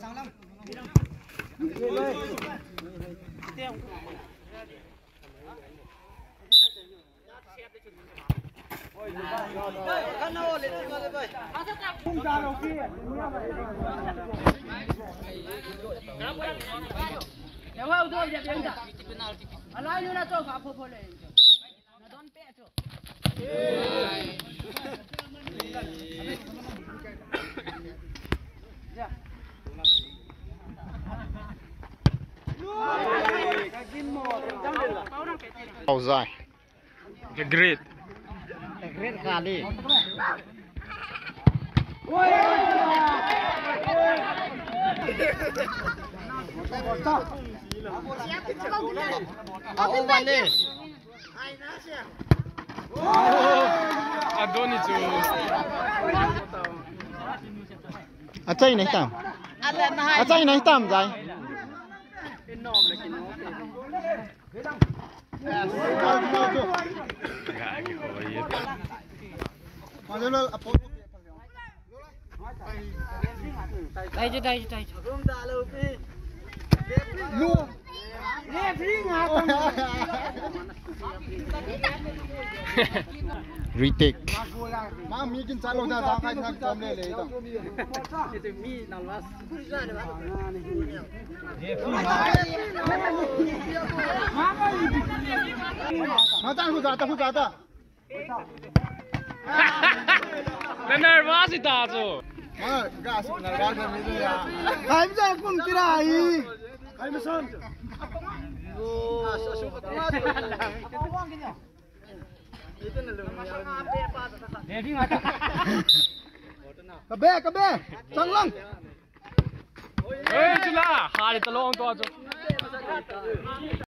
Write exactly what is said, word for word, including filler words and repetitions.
Yang awak tu dia biang tak. Alah ni nak tahu apa boleh. Nak don pek tu. Ya. Hậu dài. The great. The great kali. Aku balik. Adoni tu. Acai ni hitam. Acai ni hitam Zai. Đây chứ đây chứ đây. Luôn. Retake. Má mi kin sa lo ra ra khai thang tom le le tong. Itu mi nalwas. Má tang hu za ta hu za ta. Na nervous ita tu. Má gas na gas mi tu ya. Hai sa kun kirai. Hai mi son. Oh, asu ka tengah tu. Itu na lu. Ready mata. Kabe kabe. Sang lang. Eh, cila. Hari telung tu aja.